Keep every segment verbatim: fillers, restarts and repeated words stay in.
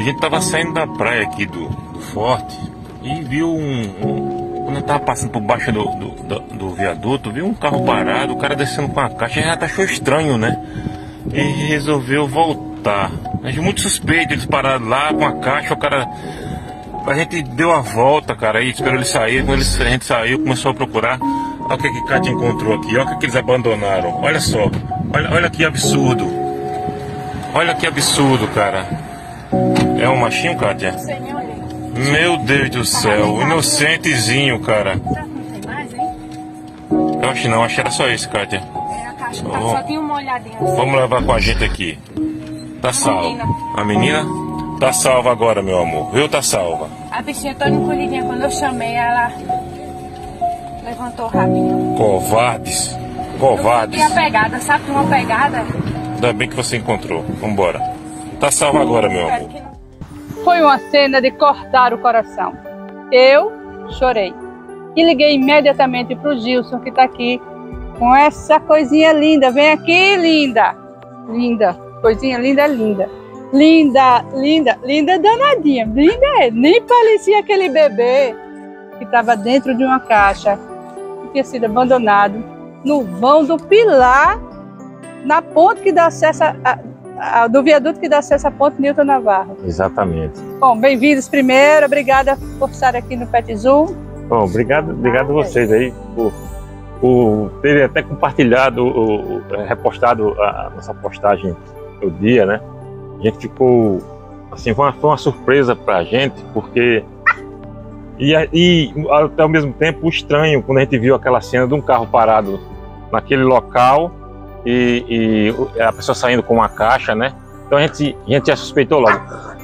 A gente tava saindo da praia aqui do, do Forte e viu um, um... Quando eu tava passando por baixo do, do, do, do viaduto, viu um carro parado, o cara descendo com a caixa, e já achou estranho, né? E resolveu voltar. A gente muito suspeito, eles pararam lá com a caixa, o cara... A gente deu a volta, cara, aí esperou ele sair. Quando a gente saiu, começou a procurar. Olha o que a Kátia encontrou aqui, olha o que eles abandonaram. Olha só, olha, olha que absurdo. Olha que absurdo, cara. É um machinho, Kátia? Meu Deus do céu, inocentezinho, cara. Eu acho que não, acho que era só esse, Kátia. Só tem uma olhadinha. Vamos levar com a gente aqui. Tá salvo. A menina? Tá salva agora, meu amor. Viu? Tá salva. A bichinha toda encolhidinha, quando eu chamei, ela levantou rapidinho. Covardes. Covardes. E a pegada, sabe? Uma pegada. Ainda bem que você encontrou. Vambora. Tá salva agora, meu amor. Foi uma cena de cortar o coração. Eu chorei. E liguei imediatamente pro Gilson, que tá aqui com essa coisinha linda. Vem aqui, linda. Linda. Coisinha linda, linda. Linda, linda, linda danadinha. Linda é. Nem parecia aquele bebê que estava dentro de uma caixa, que tinha sido abandonado no vão do Pilar, na ponte que dá acesso a, a, do viaduto que dá acesso à ponte Newton Navarro. Exatamente. Bom, bem-vindos primeiro. Obrigada por estar aqui no Pet Zoo. Bom, obrigado, obrigado a vocês aí por, por terem até compartilhado, o, repostado a nossa postagem no dia, né? A gente ficou, assim, foi uma, foi uma surpresa pra gente, porque, e, e até ao mesmo tempo estranho, quando a gente viu aquela cena de um carro parado naquele local e, e a pessoa saindo com uma caixa, né? Então a gente, a gente já suspeitou logo.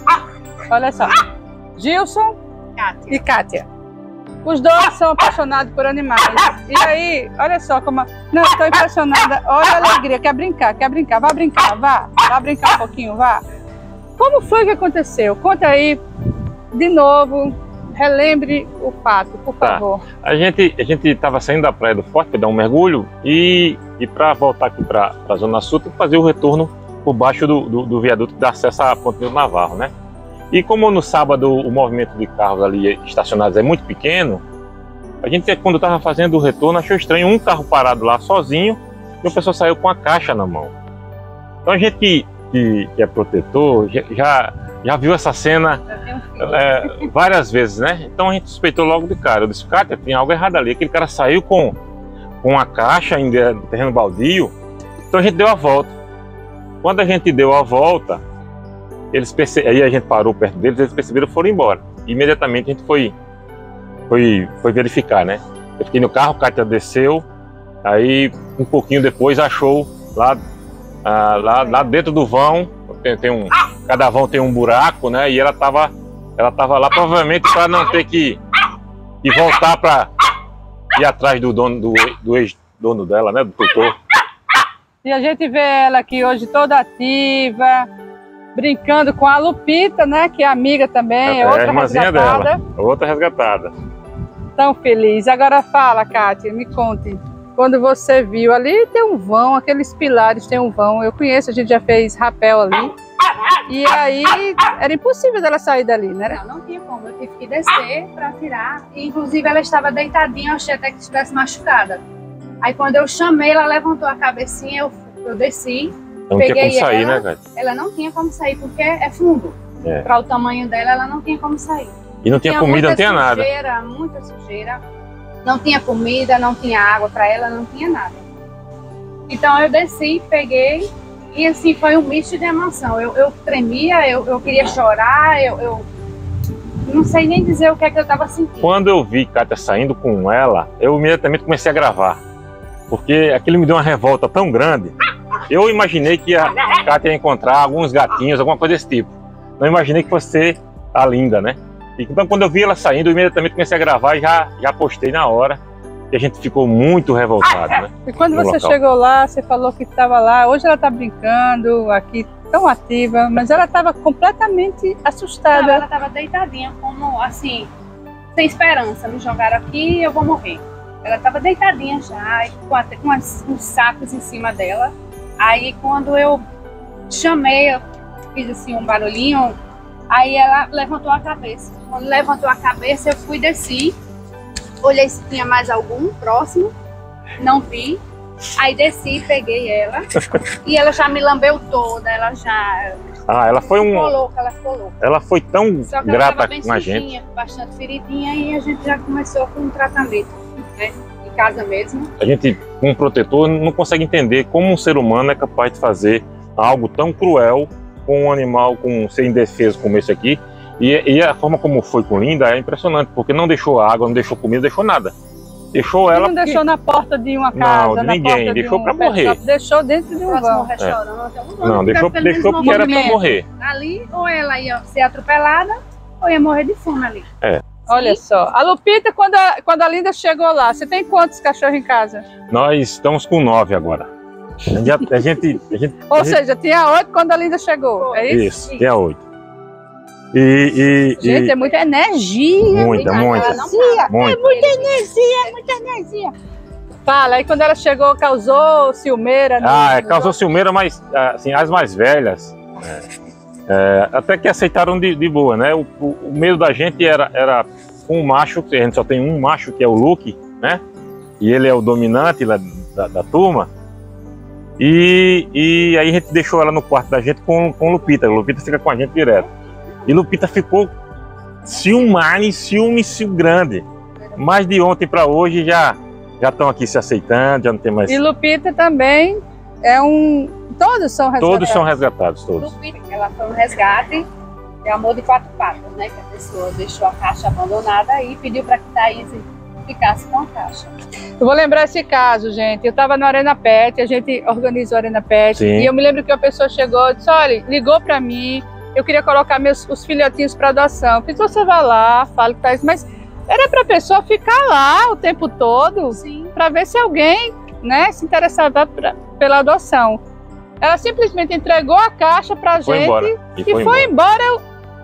Olha só, Gilson Kátia. e Kátia. Os dois são apaixonados por animais. E aí, olha só como... Não, estou impressionada. Olha a alegria. Quer brincar? Quer brincar? Vá brincar, vá. Vá brincar um pouquinho, vá. Como foi que aconteceu? Conta aí de novo. Relembre o fato, por favor. Tá. A gente a gente estava saindo da praia do Forte para dar um mergulho e, e para voltar aqui para a Zona Sul, tem que fazer o retorno por baixo do, do, do viaduto que dá acesso à Ponte do Navarro, né? E como no sábado o movimento de carros ali estacionados é muito pequeno, a gente, quando estava fazendo o retorno, achou estranho um carro parado lá sozinho e o pessoal saiu com a caixa na mão. Então a gente que, que, que é protetor já, já viu essa cena é, várias vezes, né? Então a gente suspeitou logo de cara. Eu disse, Kátia, tem algo errado ali. Aquele cara saiu com, com a caixa em terreno baldio. Então a gente deu a volta. Quando a gente deu a volta, eles perce... aí a gente parou perto deles, eles perceberam e foram embora. Imediatamente a gente foi, foi, foi verificar, né? Eu fiquei no carro, a Kátia desceu, aí um pouquinho depois achou lá, ah, lá, lá dentro do vão, tem, tem um, cada vão tem um buraco, né? E ela estava ela tava lá provavelmente para não ter que, que voltar para ir atrás do dono, do, do ex-dono dela, né? Do tutor. E a gente vê ela aqui hoje toda ativa, brincando com a Lupita, né? Que é amiga também, é, é outra a irmãzinha resgatada. Dela, outra resgatada. Tão feliz. Agora fala, Kátia, me conte. Quando você viu ali, tem um vão, aqueles pilares tem um vão. Eu conheço, a gente já fez rapel ali. E aí, era impossível dela sair dali, né? Não, não tinha como. Eu tive que descer para tirar. E, inclusive, ela estava deitadinha, eu achei até que estivesse machucada. Aí, quando eu chamei, ela levantou a cabecinha, eu, eu desci. Não tinha como sair, ela, né, Kátia? Ela não tinha como sair, porque é fundo. É. Para o tamanho dela, ela não tinha como sair. E não tinha, tinha comida, não tinha nada. Sujeira, muita sujeira. Não tinha comida, não tinha água para ela, não tinha nada. Então eu desci, peguei, e assim, foi um misto de emoção. Eu, eu tremia, eu, eu queria chorar, eu, eu não sei nem dizer o que é que eu estava sentindo. Quando eu vi Kátia saindo com ela, eu imediatamente comecei a gravar. Porque aquilo me deu uma revolta tão grande. Eu imaginei que a Kátia ia encontrar alguns gatinhos, alguma coisa desse tipo. Não imaginei que fosse ser a Linda, né? Então quando eu vi ela saindo, eu imediatamente comecei a gravar e já, já postei na hora. E a gente ficou muito revoltado, né? E quando você local. chegou lá, você falou que estava lá. Hoje ela está brincando aqui, tão ativa, mas ela estava completamente assustada. Não, ela estava deitadinha, como assim, sem esperança. Me jogaram aqui, eu vou morrer. Ela estava deitadinha já, com, até, com as, uns sacos em cima dela. Aí quando eu chamei, eu fiz assim um barulhinho, Aí ela levantou a cabeça. Quando levantou a cabeça, eu fui e desci. Olhei se tinha mais algum próximo. Não vi. Aí desci, peguei ela. E ela já me lambeu toda. Ela já... Ah, ela foi um... Ficou louca, ela ficou louca. Ela foi tão Só que grata ela bem com a sujinha, gente. bastante feridinha. E a gente já começou com um tratamento, né? Em casa mesmo. A gente, como protetor, não consegue entender como um ser humano é capaz de fazer algo tão cruel com um animal, com um ser indefeso como esse aqui. E, e a forma como foi com Linda é impressionante, porque não deixou água, não deixou comida, não deixou nada. Deixou ela... Não porque... deixou na porta de uma casa, Não, de na ninguém, porta deixou de um pra morrer. pet shop, deixou dentro de um Próximo vão. restaurante. É. Não, deixou, deixou porque era pra morrer. Ali, ou ela ia ser atropelada, ou ia morrer de fome ali. É. Olha só, a Lupita, quando a, quando a Linda chegou lá, você tem quantos cachorros em casa? Nós estamos com nove agora. A gente, a gente, a gente, Ou a gente... seja, tinha oito quando a Linda chegou, é isso? Isso, isso. Tem a oito. E, e, Gente, e... é muita energia. Muita, muita. Energia. Muita. É muita energia, muita energia. Fala, aí quando ela chegou, causou ciumeira? Ah, é, causou ciumeira, mas assim, as mais velhas, é, é, até que aceitaram de, de boa, né? O, o, o medo da gente era, era um macho, a gente só tem um macho que é o Luke, né? E ele é o dominante lá da, da turma. E, e aí a gente deixou ela no quarto da gente com, com Lupita. A Lupita fica com a gente direto. E Lupita ficou ciumada, ciúme, ciúme grande. Mas de ontem para hoje já já estão aqui se aceitando, já não tem mais... E Lupita também é um... Todos são resgatados. Todos são resgatados, todos. Lupita, ela foi um resgate, é amor de quatro patas, né? Que a pessoa deixou a caixa abandonada e pediu para que Thaís ficasse com a caixa. Eu vou lembrar esse caso, gente. Eu estava na Arena Pet, a gente organizou a Arena Pet. Sim. E eu me lembro que uma pessoa chegou e disse, olha, ligou para mim, eu queria colocar meus, os filhotinhos para adoção. Eu fiz, você vai lá, fala que Thaís, mas era para a pessoa ficar lá o tempo todo, para ver se alguém, né, se interessava pra, pela adoção. Ela simplesmente entregou a caixa para a gente embora. e, E foi, foi embora. embora.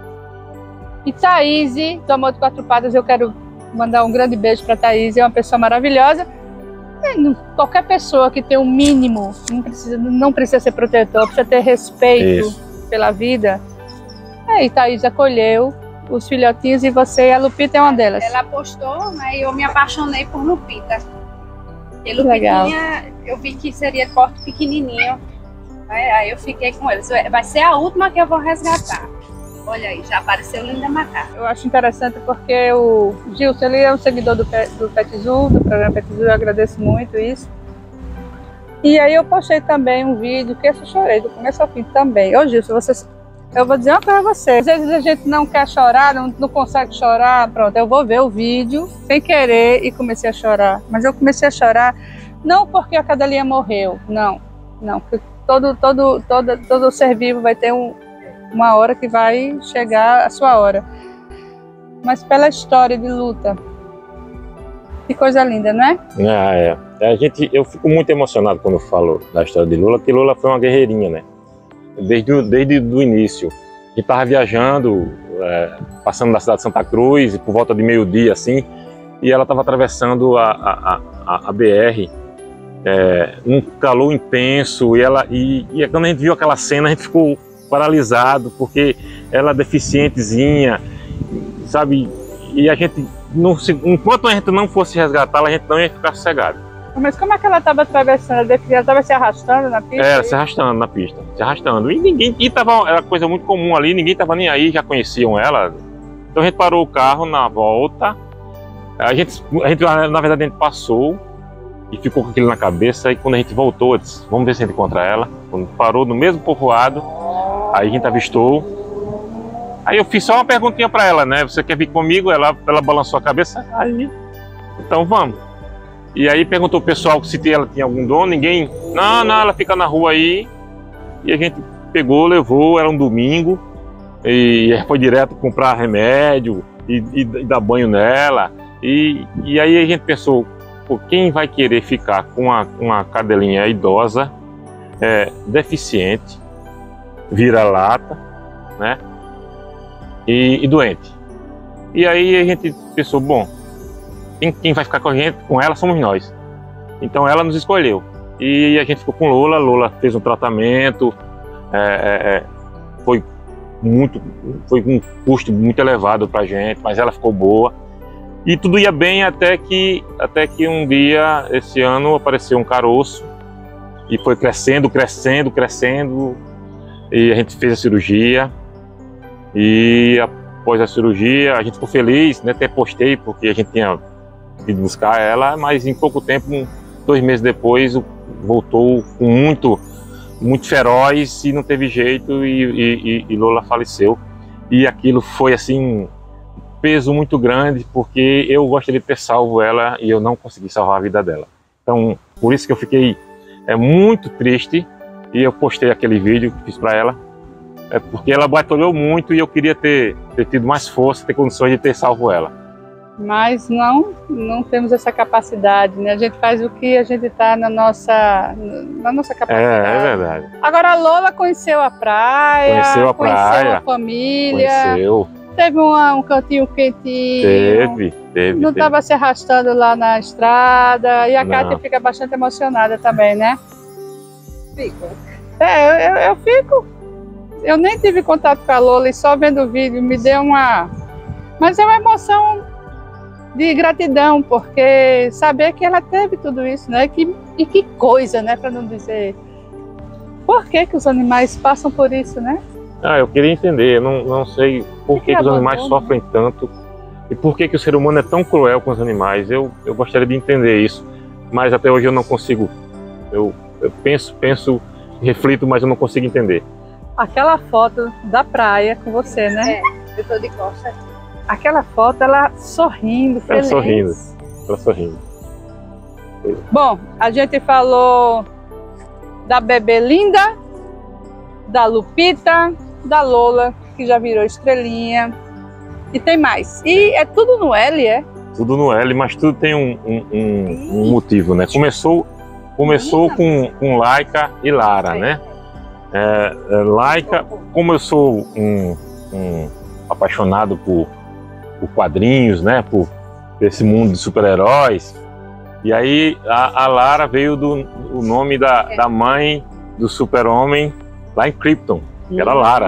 E Thaís, do Amor de Quatro Patas, eu quero mandar um grande beijo para Thaís, é uma pessoa maravilhosa. Qualquer pessoa que tem um mínimo, não precisa, não precisa ser protetor, precisa ter respeito Isso. pela vida. Aí Thaís acolheu os filhotinhos e você, e a Lupita é uma delas. Ela apostou, né, e eu me apaixonei por Lupita. E Lupitinha, eu vi que seria corte pequenininho, né, aí eu fiquei com eles. Vai ser a última que eu vou resgatar. Olha aí, já apareceu Linda Macaca. Eu acho interessante porque o Gilson, ele é um seguidor do, do PetZoo, do programa PetZoo, eu agradeço muito isso. E aí eu postei também um vídeo que eu chorei do começo ao fim também. Ô Gilson, você, eu vou dizer uma coisa pra você. Às vezes a gente não quer chorar, não, não consegue chorar, pronto, eu vou ver o vídeo sem querer e comecei a chorar. Mas eu comecei a chorar não porque a cadelinha morreu, não, não, porque todo, todo, todo, todo ser vivo vai ter um uma hora que vai chegar a sua hora, mas pela história de luta. Que coisa linda, não é? Ah, é. A gente, eu fico muito emocionado quando eu falo da história de Lula, porque Lula foi uma guerreirinha, né? Desde o desde do início. A gente estava viajando, é, passando da cidade de Santa Cruz, por volta de meio-dia, assim, e ela estava atravessando a, a, a, a B R, é, um calor intenso, e, ela, e, e quando a gente viu aquela cena, a gente ficou paralisado, porque ela é deficientezinha, sabe? E a gente, não, enquanto a gente não fosse resgatá-la, a gente não ia ficar sossegado. Mas como é que ela estava atravessando? Ela estava se arrastando na pista? Era, se arrastando na pista, se arrastando. E ninguém, e tava, era coisa muito comum ali, ninguém estava nem aí, já conheciam ela. Então a gente parou o carro na volta, a gente, a gente na verdade a gente passou e ficou com aquilo na cabeça, e quando a gente voltou, disse, vamos ver se a gente encontra ela. Quando parou no mesmo povoado, aí a gente avistou. Aí eu fiz só uma perguntinha para ela, né? Você quer vir comigo? Ela, ela balançou a cabeça. Aí, então vamos. E aí perguntou o pessoal se ela tinha algum dono. Ninguém. Não, não, ela fica na rua aí. E a gente pegou, levou. Era um domingo. E foi direto comprar remédio e, e, e dar banho nela. E, e aí a gente pensou, pô, quem vai querer ficar com uma, uma cadelinha idosa, é, deficiente, vira-lata, né? E, e doente. E aí a gente pensou, bom, quem, quem vai ficar com a gente, com ela, somos nós. Então ela nos escolheu. E a gente ficou com Lola, Lola fez um tratamento, é, é, foi muito, foi com um custo muito elevado para a gente, mas ela ficou boa. E tudo ia bem até que, até que um dia, esse ano, apareceu um caroço e foi crescendo, crescendo, crescendo. E a gente fez a cirurgia e após a cirurgia a gente ficou feliz, né? Até postei porque a gente tinha ido buscar ela, mas em pouco tempo, um, dois meses depois, voltou com muito, muito feroz e não teve jeito e, e, e Lola faleceu. E aquilo foi assim um peso muito grande porque eu gostaria de ter salvo ela e eu não consegui salvar a vida dela. Então, por isso que eu fiquei é, muito triste. E eu postei aquele vídeo que fiz para ela, é porque ela batalhou muito e eu queria ter, ter tido mais força, ter condições de ter salvo ela. Mas não, não temos essa capacidade, né? A gente faz o que a gente está na nossa, na nossa capacidade. É, é verdade. Agora a Lola conheceu a praia, conheceu a praia, conheceu a família, conheceu. Teve uma, um cantinho quentinho. Teve, teve. Não estava se arrastando lá na estrada. E a Não. Kátia fica bastante emocionada também, né? Fico. É, eu, eu fico. Eu nem tive contato com a Lola e só vendo o vídeo me deu uma. Mas é uma emoção de gratidão, porque saber que ela teve tudo isso, né? Que, e que coisa, né? Para não dizer. Por que que os animais passam por isso, né? Ah, eu queria entender, eu não, não sei por que, que, que os animais sofrem tanto e por que, que o ser humano é tão cruel com os animais. Eu, eu gostaria de entender isso, mas até hoje eu não consigo. Eu, eu penso, penso, reflito, mas eu não consigo entender. Aquela foto da praia com você, né? É, eu tô de costas. Aquela foto, ela sorrindo, Ela feliz. sorrindo, ela sorrindo. Bom, a gente falou da bebê Linda, da Lupita, da Lola, que já virou estrelinha. E tem mais. E é tudo no L, é? Tudo no L, mas tudo tem um, um, um, um motivo, né? Começou, começou com, com Laika e Lara, né? É, é, Laika, como eu sou um, um apaixonado por, por quadrinhos, né? Por esse mundo de super-heróis. E aí a, a Lara veio do, do nome da, da mãe do super-homem lá em Krypton, que era Lara.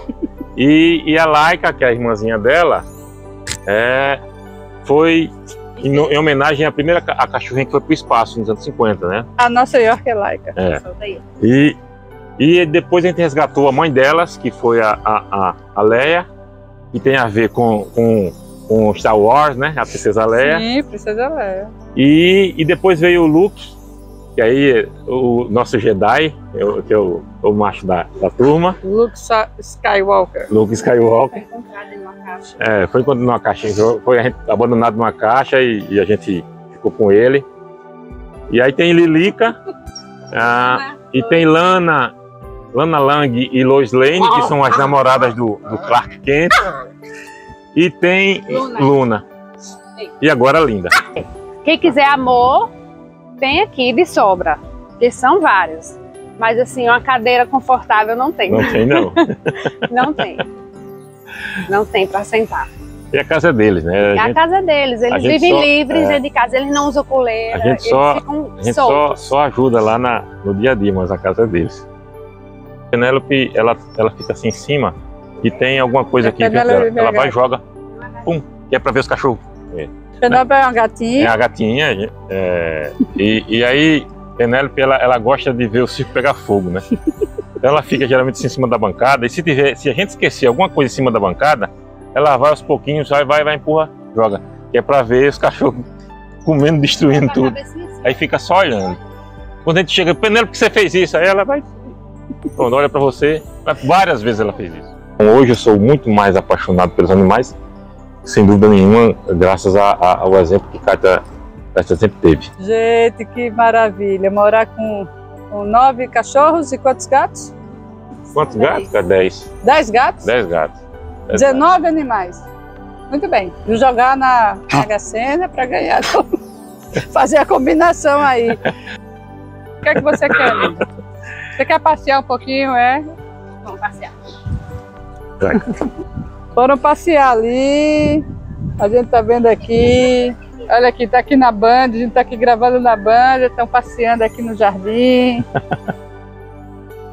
E, e a Laika, que é a irmãzinha dela, é, foi em, em homenagem à primeira a cachorrinha que foi para o espaço nos anos cinquenta, né? A nossa York é Laika. É. E, e depois a gente resgatou a mãe delas, que foi a, a, a, a Leia, que tem a ver com, com, com Star Wars, né? A Princesa Leia. Sim, Princesa Leia. E, e depois veio o Luke, que aí o nosso Jedi, que é o, o macho da, da turma. Luke Skywalker. Luke Skywalker. Foi encontrado em uma caixa. É, foi encontrado numa caixa, foi a gente abandonado numa caixa e, e a gente ficou com ele. E aí tem Lilica, ah, e tem Lana, Lana Lang e Lois Lane, que são as namoradas do, do Clark Kent. E tem Luna. Luna. E agora a Linda. Quem quiser amor, tem aqui de sobra, que são vários. Mas assim, uma cadeira confortável não tem. Não tem, não. Não tem. Não tem para sentar. E a casa é deles, né? É a, gente, casa deles, eles gente vivem só, livres é, dentro de casa, eles não usam coleira, a gente eles só, ficam a gente só, soltos. só ajuda lá na, no dia a dia, mas a casa é deles. A Penélope, ela, ela fica assim em cima e tem alguma coisa aqui dentro dela. Ela vai e joga, pum, que é para ver os cachorros. É. Penélope é uma gatinha. É a gatinha, é, e, e aí Penélope, ela, ela gosta de ver o circo pegar fogo, né? Então ela fica geralmente em cima da bancada e se, tiver, se a gente esquecer alguma coisa em cima da bancada, ela vai aos pouquinhos, vai, vai, vai, empurra, joga. Que é pra ver os cachorros comendo, destruindo tudo. Aí fica só olhando. Quando a gente chega, Penélope, que você fez isso? Aí ela vai, quando olha pra você, várias vezes ela fez isso. Então, hoje eu sou muito mais apaixonado pelos animais, sem dúvida nenhuma, graças a, a, ao exemplo que Kátia sempre teve. Gente, que maravilha. Morar com, com nove cachorros e quantos gatos? Quantos gatos? Dez. Dez gatos? Dez gatos. Dez dezenove gatos. Animais. Muito bem. E jogar na Mega Sena para ganhar. Fazer a combinação aí. O que é que você quer, Linda? Você quer passear um pouquinho, é? Vamos passear. Vai. Foram passear ali. A gente tá vendo aqui. Olha aqui, tá aqui na Band, a gente tá aqui gravando na Band, estão passeando aqui no jardim.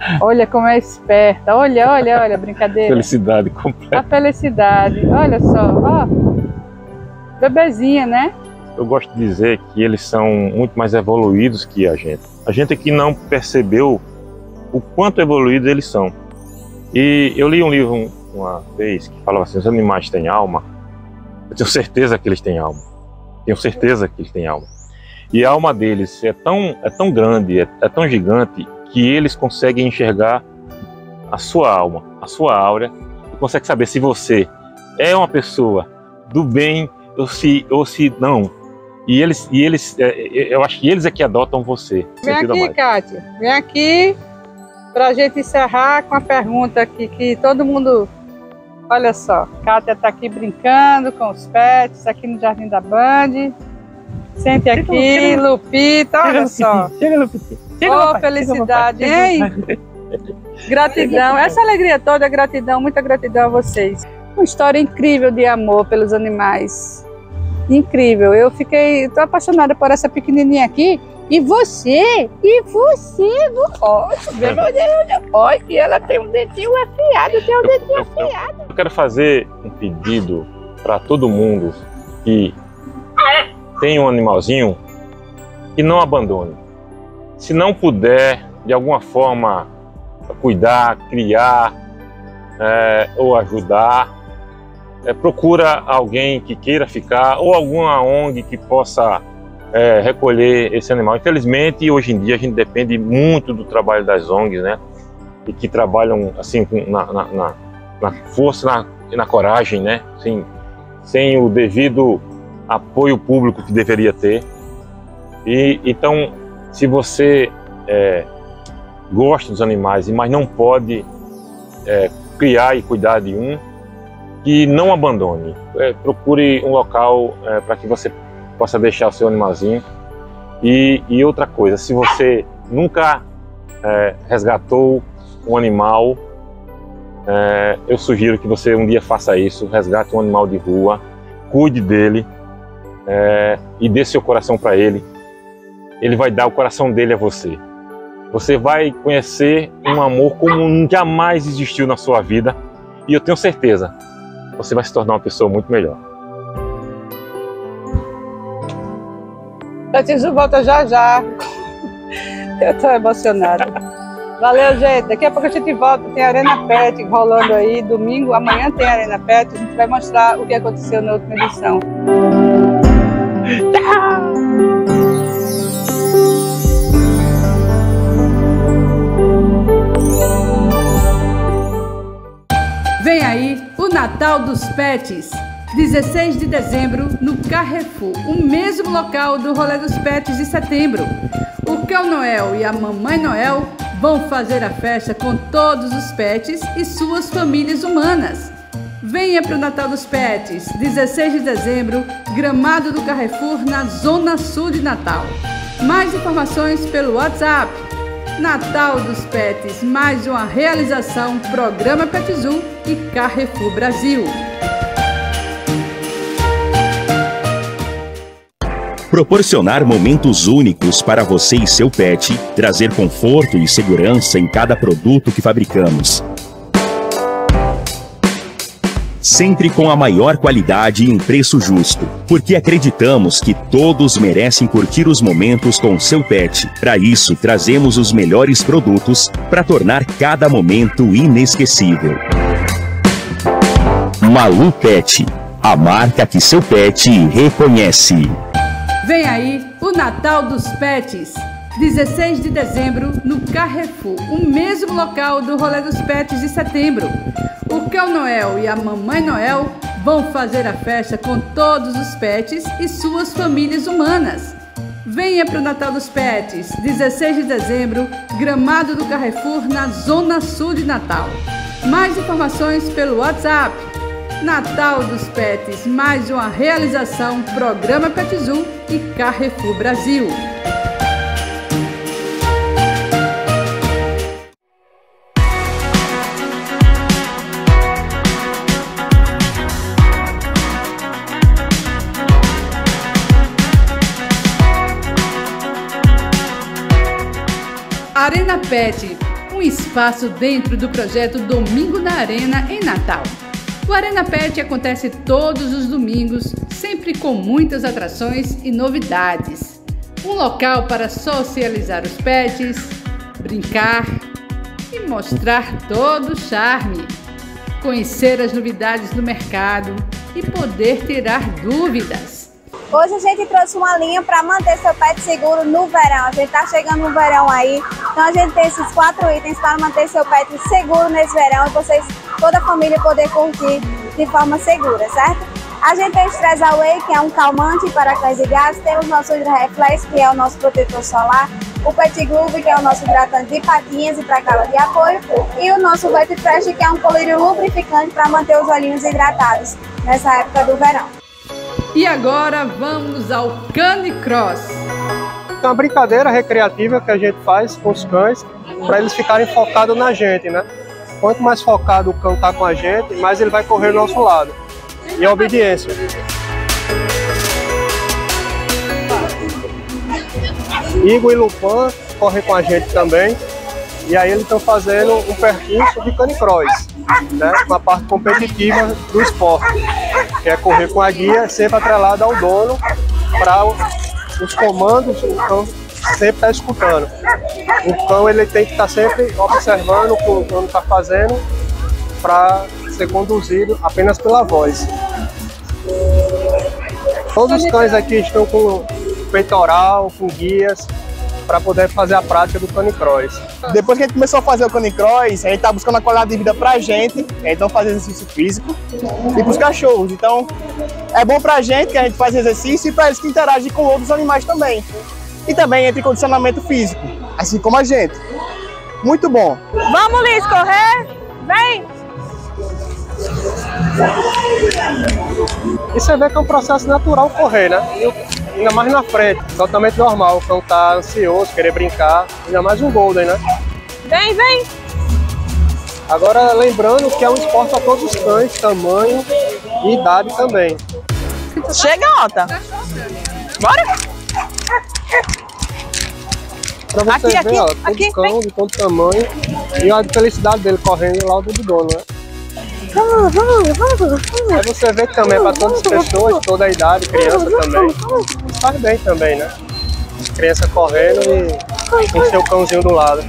Olha como é esperta. Olha, olha, olha, brincadeira. Felicidade completa. A felicidade. Olha só, ó. Bebezinha, né? Eu gosto de dizer que eles são muito mais evoluídos que a gente. A gente aqui não percebeu o quanto evoluídos eles são. E eu li um livro uma vez que falava assim, os animais têm alma. Eu tenho certeza que eles têm alma. Tenho certeza que eles têm alma. E a alma deles é tão, é tão grande, é, é tão gigante, que eles conseguem enxergar a sua alma, a sua áurea, e conseguem saber se você é uma pessoa do bem ou se, ou se não. E eles, e eles é, eu acho que eles é que adotam você. Vem aqui, Kátia. Vem aqui para a gente encerrar com a pergunta que, que todo mundo... Olha só, Kátia está aqui brincando com os pets, aqui no Jardim da Band. Sente aqui, Lupita, olha só. Chega, Lupita. Oh, felicidade, hein? Gratidão, essa alegria toda é gratidão, muita gratidão a vocês. Uma história incrível de amor pelos animais. Incrível, eu fiquei, tô apaixonada por essa pequenininha aqui. E você, e você, olha, olha que ela tem um dentinho afiado, tem um dentinho afiado. Eu quero fazer um pedido para todo mundo que tem um animalzinho, que não abandone. Se não puder, de alguma forma, cuidar, criar é, ou ajudar, é, procura alguém que queira ficar ou alguma O N G que possa é, recolher esse animal. Infelizmente, hoje em dia a gente depende muito do trabalho das O N Gs, né? E que trabalham assim na, na, na, na força na, e na coragem, né? Sem, sem o devido apoio público que deveria ter. E então, se você é, gosta dos animais, mas não pode é, criar e cuidar de um, que não abandone. É, procure um local é, para que você possa deixar o seu animalzinho. E, e outra coisa, se você nunca é, resgatou um animal, é, eu sugiro que você um dia faça isso, resgate um animal de rua, cuide dele é, e dê seu coração para ele. Ele vai dar o coração dele a você. Você vai conhecer um amor como jamais existiu na sua vida, e eu tenho certeza, você vai se tornar uma pessoa muito melhor. Tatizo volta já já. Eu tô emocionada. Valeu, gente. Daqui a pouco a gente volta. Tem Arena Pet rolando aí. Domingo, amanhã tem Arena Pet. A gente vai mostrar o que aconteceu na última edição. Tchau! Vem aí o Natal dos Pets. dezesseis de dezembro, no Carrefour, o mesmo local do Rolê dos Pets de setembro. O Cão Noel e a Mamãe Noel vão fazer a festa com todos os pets e suas famílias humanas. Venha para o Natal dos Pets, dezesseis de dezembro, Gramado do Carrefour, na Zona Sul de Natal. Mais informações pelo WhatsApp. Natal dos Pets, mais uma realização Programa Petzul e Carrefour Brasil. Proporcionar momentos únicos para você e seu pet, trazer conforto e segurança em cada produto que fabricamos. Sempre com a maior qualidade e um preço justo, porque acreditamos que todos merecem curtir os momentos com seu pet. Para isso, trazemos os melhores produtos para tornar cada momento inesquecível. Malu Pet, a marca que seu pet reconhece. Vem aí o Natal dos Pets, dezesseis de dezembro, no Carrefour, o mesmo local do Rolê dos Pets de setembro. O Cão Noel e a Mamãe Noel vão fazer a festa com todos os pets e suas famílias humanas. Venha para o Natal dos Pets, dezesseis de dezembro, Gramado do Carrefour, na Zona Sul de Natal. Mais informações pelo WhatsApp. Natal dos Pets, mais uma realização Programa Petzul e Carrefour Brasil. Arena Pet, um espaço dentro do projeto Domingo na Arena, em Natal. O Arena Pet acontece todos os domingos, sempre com muitas atrações e novidades. Um local para socializar os pets, brincar e mostrar todo o charme. Conhecer as novidades do mercado e poder tirar dúvidas. Hoje a gente trouxe uma linha para manter seu pet seguro no verão. A gente está chegando no verão aí, então a gente tem esses quatro itens para manter seu pet seguro nesse verão e vocês, toda a família, poder curtir de forma segura, certo? A gente tem o Stress Away, que é um calmante para cães e gatos. Temos o nosso Hydra Reflex, que é o nosso protetor solar. O Pet Glove, que é o nosso hidratante de patinhas e para cala de apoio. E o nosso Vet Fresh, que é um colírio lubrificante para manter os olhinhos hidratados nessa época do verão. E agora vamos ao Canicross. É uma brincadeira recreativa que a gente faz com os cães para eles ficarem focados na gente, né? Quanto mais focado o cão está com a gente, mais ele vai correr do nosso lado. E a obediência. Igor e Lupan correm com a gente também. E aí eles estão fazendo um percurso de Canicross, né? Uma parte competitiva do esporte, que é correr com a guia, sempre atrelada ao dono, para os comandos o cão sempre está escutando. O cão ele tem que estar sempre observando o que o dono está fazendo para ser conduzido apenas pela voz. Todos os cães aqui estão com peitoral, com guias, para poder fazer a prática do Canicross. Depois que a gente começou a fazer o Canicross, a gente está buscando a qualidade de vida para a gente, então fazer exercício físico, e para os cachorros. Então é bom para a gente que a gente faz exercício e para eles que interagem com outros animais também. E também entra em condicionamento físico, assim como a gente. Muito bom. Vamos, Liz, correr? Vem! E você vê que é um processo natural correr, né? E ainda mais na frente, totalmente normal. O cão tá ansioso, querer brincar, ainda mais um Golden, né? Vem, vem! Agora, lembrando que é um esporte para todos os cães, tamanho e idade também. Chega, Ota! Bora! Pra você aqui, ver, aqui, ó, todo aqui, cão vem. de todo tamanho e a felicidade dele correndo lá do dono, né? Aí você vê que também é para todas as pessoas, toda a idade, criança também. Faz bem também, né? Criança correndo e com seu cãozinho do lado.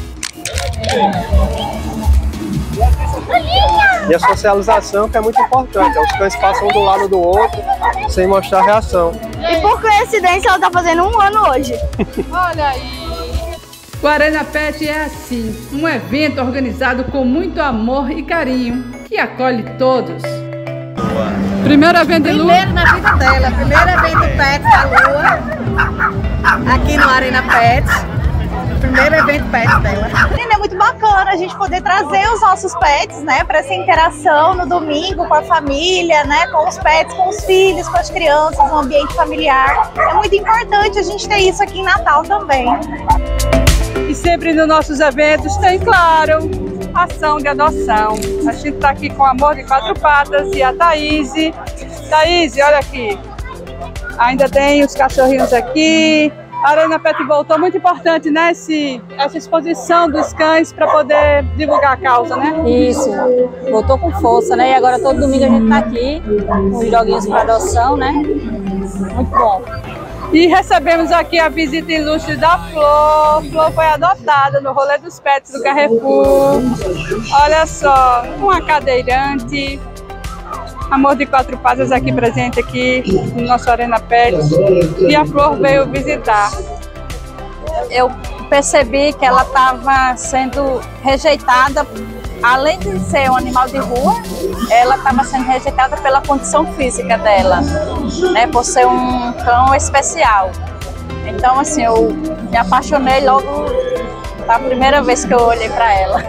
E a socialização que é muito importante. Os cães passam um do lado do outro sem mostrar reação. E por coincidência ela tá fazendo um ano hoje. Olha aí! O Arena Pet é assim, um evento organizado com muito amor e carinho, que acolhe todos. Primeiro evento de Lu. Primeiro na vida dela, primeiro evento Pet da Lua, aqui no Arena Pet. Primeiro evento Pet dela. É muito bacana a gente poder trazer os nossos pets, né, para essa interação no domingo com a família, né, com os pets, com os filhos, com as crianças, no ambiente familiar. É muito importante a gente ter isso aqui em Natal também. E sempre nos nossos eventos tem, claro, ação de adoção. A gente está aqui com o Amor de Quatro Patas e a Thaís. Thaís, olha aqui. Ainda tem os cachorrinhos aqui. A Arena Pet voltou, muito importante, né? Esse, essa exposição dos cães para poder divulgar a causa, né? Isso, voltou com força, né? E agora todo domingo a gente tá aqui com os joguinhos para adoção, né? Muito bom. E recebemos aqui a visita ilustre da Flor. Flor foi adotada no Rolê dos Pets do Carrefour. Olha só, uma cadeirante. Amor de Quatro Patas aqui presente aqui no nosso Arena Pet. E a Flor veio visitar. Eu percebi que ela estava sendo rejeitada, além de ser um animal de rua, ela estava sendo rejeitada pela condição física dela, né, por ser um cão especial. Então, assim, eu me apaixonei logo da primeira vez que eu olhei para ela.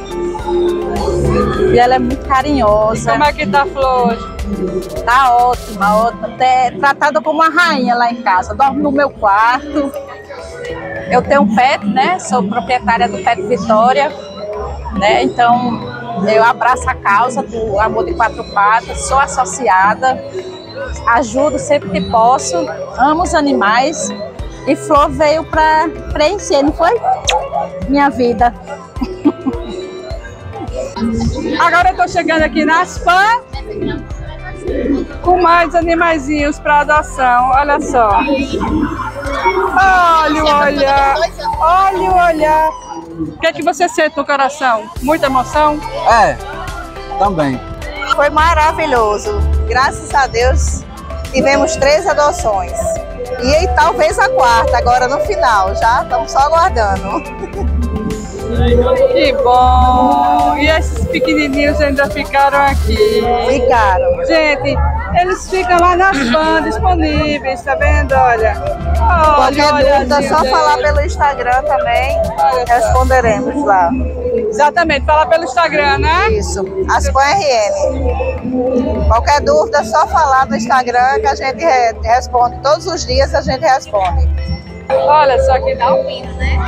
E ela é muito carinhosa. Como é que tá a Flor hoje? Tá ótima, ótima. Até tratada como uma rainha lá em casa. Dorme no meu quarto. Eu tenho um pet, né? Sou proprietária do Pet Vitória, né? Então eu abraço a causa do Amor de Quatro Patas, sou associada, ajudo sempre que posso, amo os animais. E Flor veio para preencher, não foi? Minha vida. Agora eu tô chegando aqui na Aspan com mais animaizinhos para adoção. Olha só. Olha o olhar. Olha o olhar. O que é que você sente no coração? Muita emoção? É, também. Foi maravilhoso. Graças a Deus tivemos três adoções. E talvez a quarta, agora no final, já estamos só aguardando. Que bom! E esses pequenininhos ainda ficaram aqui? Ficaram. Gente, eles ficam lá nas fãs disponíveis, tá vendo? Olha. Qualquer dúvida, só falar pelo Instagram também, responderemos lá. Exatamente, falar pelo Instagram, né? Isso, Aspan R N. Qualquer dúvida, só falar no Instagram que a gente re responde. Todos os dias a gente responde. Olha só que dá um pino, né?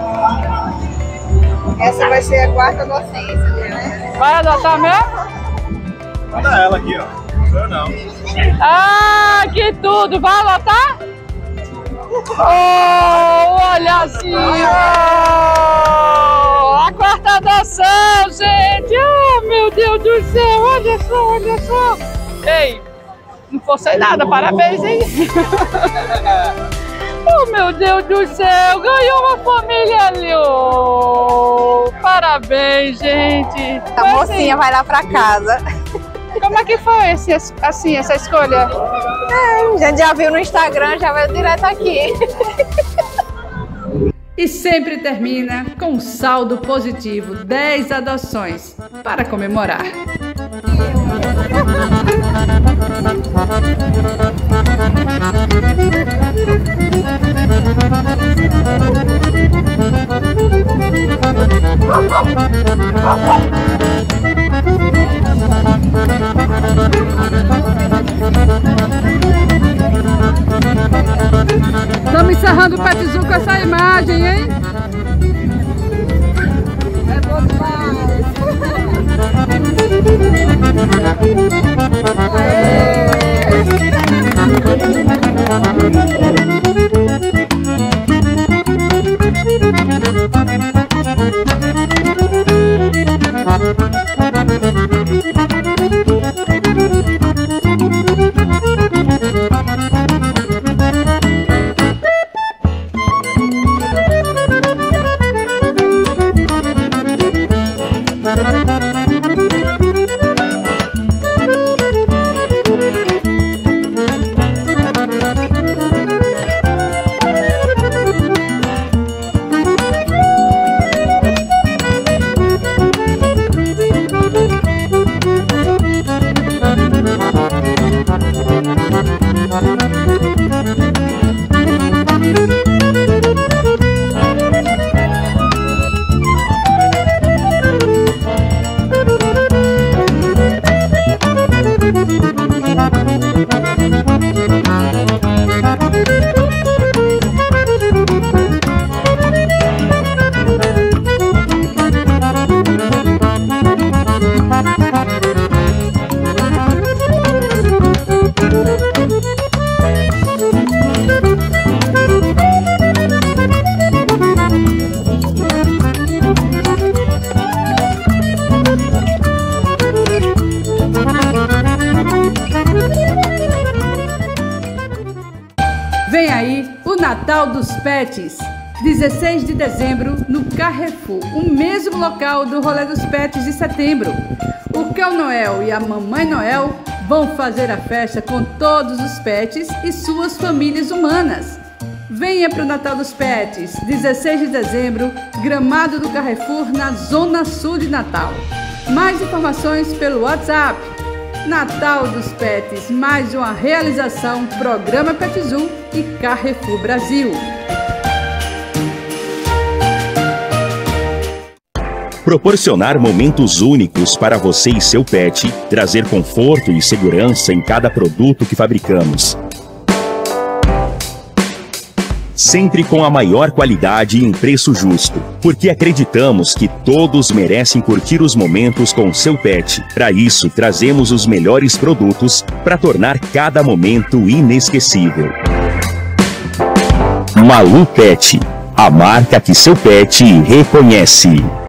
Essa vai ser a quarta docência, né? Vai adotar mesmo? Olha ela aqui, ó. Eu não. Ah, que tudo! Vai adotar? Oh, olha assim! Oh, a quarta adoção, gente! Oh, meu Deus do céu! Olha só, olha só! Ei, não forcei nada, parabéns, hein? Oh, meu Deus do céu! Ganhou uma família ali! Oh, parabéns, gente! A Mas, mocinha assim, vai lá pra casa. como é que foi esse, assim, essa escolha? É, a gente já viu no Instagram, já veio direto aqui. E sempre termina com um saldo positivo, dez adoções para comemorar. Estamos encerrando o Pet Zoo com essa imagem, hein? É bom demais. Vem aí o Natal dos Pets, dezesseis de dezembro no Carrefour, o mesmo local do Rolê dos Pets de setembro. O Cão Noel e a Mamãe Noel vão fazer a festa com todos os pets e suas famílias humanas. Venha para o Natal dos Pets, dezesseis de dezembro, Gramado do Carrefour, na Zona Sul de Natal. Mais informações pelo WhatsApp. Natal dos Pets, mais uma realização Programa Pet Zoo e Carrefour Brasil. Proporcionar momentos únicos para você e seu pet, trazer conforto e segurança em cada produto que fabricamos. Sempre com a maior qualidade e em preço justo, porque acreditamos que todos merecem curtir os momentos com seu pet. Para isso, trazemos os melhores produtos para tornar cada momento inesquecível. Malu Pet, a marca que seu pet reconhece.